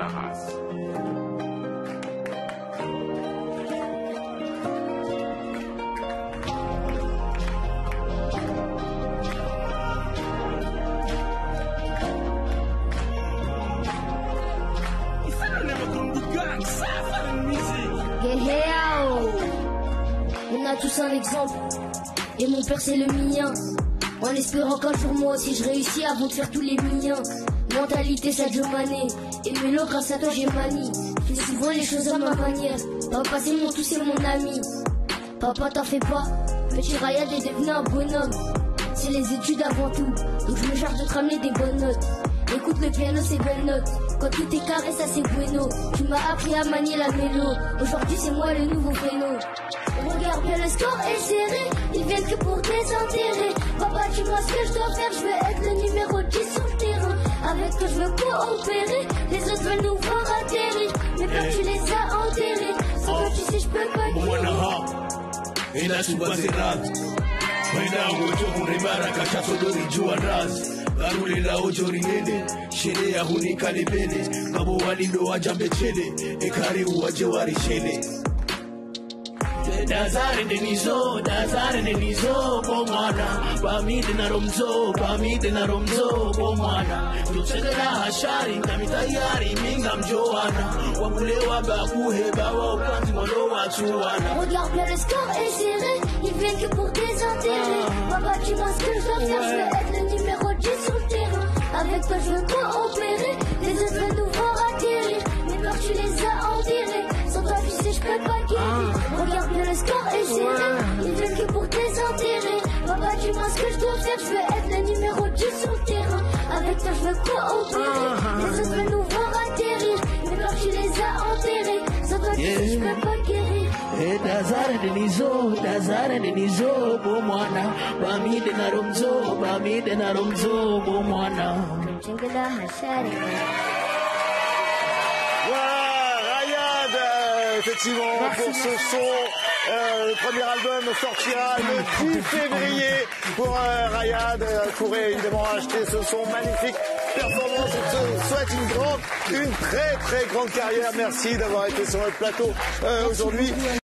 la race. On a tous un exemple, et mon père c'est le mien. En espérant qu'un jour moi aussi je réussis avant de faire tous les miens. Mentalité Sadio Mané, et Mélo grâce à toi j'ai manie. Je fais souvent les choses à ma manière. Papa c'est mon tout, c'est mon ami. Papa t'en fais pas, petit Rayad est devenu un bonhomme. C'est les études avant tout, donc je me charge de te ramener des bonnes notes. Écoute le piano c'est belle note, quand tout est carré ça c'est bueno. Tu m'as appris à manier la mélo, aujourd'hui c'est moi le nouveau Véno. Regarde bien le score est serré, ils viennent que pour désintéresser. Papa dis-moi ce que je dois faire, je veux être le numéro 10 sur le terrain. Avec toi je veux coopérer, les autres veulent nous voir atterrir. Mais quand tu les as enterrés, sans toi tu sais je peux pas Garulela ojorinene sherehe hunika libele ngabo walindo wajambe chele ekari uwaje warishele Dazare denizo po mwana pamide na romzo po mwana tuchekela hashari ntamitayari minga mjoana wakulewa bakuheba wa upanzi mwalo wachuana. Regarde bien le score est serré, ils viennent que pour désintéresser. Papa dis-moi ce que je dois faire, je veux être le numéro 10 sur le terrain. Avec toi je veux coopérer, les autres veulent nous voir atterrir. Mais peurs tu les as enterrés, sans toi tu sais je peux pas guérir. Regarde bien le score est serré, ils viennent que pour désintéresser. Papa dis-moi ce que je dois faire, je veux être le numéro 10 sur le terrain. Avec toi je veux coopérer, les autres veulent nous voir atterrir. Mais peurs tu les as enterrés, sans toi tu sais je peux pas guérir. Dazare denizo po mwana pamide na romzo po mwana. Effectivement, pour ce son, le premier album sortira le 10 février pour Rayad. Pourrez évidemment acheter ce son magnifique. Performance, on te souhaite une très grande carrière. Merci d'avoir été sur notre plateau aujourd'hui.